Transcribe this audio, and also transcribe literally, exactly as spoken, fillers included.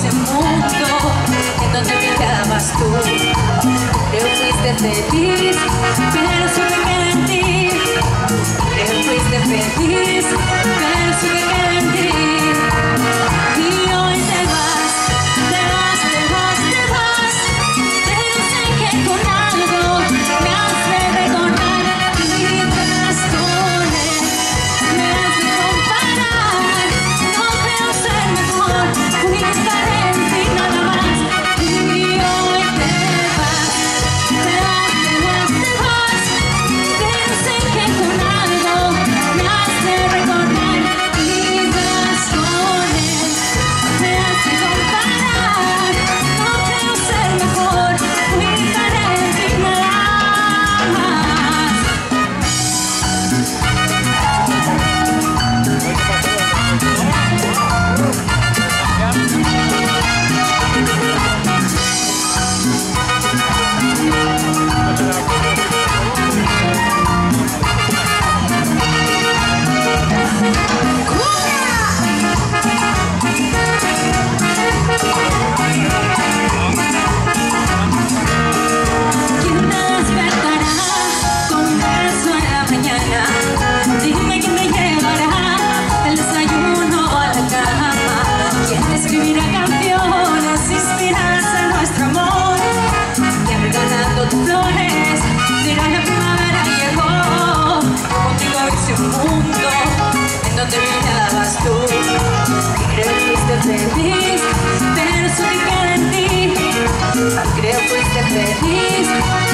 ese mundo en donde brillabas tú. Creo fuiste feliz, pero supe que en ti. Creo fuiste feliz, pero supe que en ti. Y hoy te vas, te vas, te vas, te vas, pero sé que con algo me has de recordar y tras con él me has de comparar. No creo ser mejor, fui diferente y nada más. Y hoy te vas, te vas, te vas, te vas, pero sé que con algo me has de recordar y tras con él me has de comparar. No creo ser mejor, fui diferente y nada más. ¿Quién me despertará con un beso en la mañana? Dime quién me llevará el desayuno a la cama. ¿Quién te escribirá canciones inspiradas en nuestro amor? ¿Quién regalando tus flores dirá la primavera llegó? Contigo hice un mundo en donde brillabas tú. Creo que fuiste feliz, pero supe que en ti. Creo que fuiste feliz,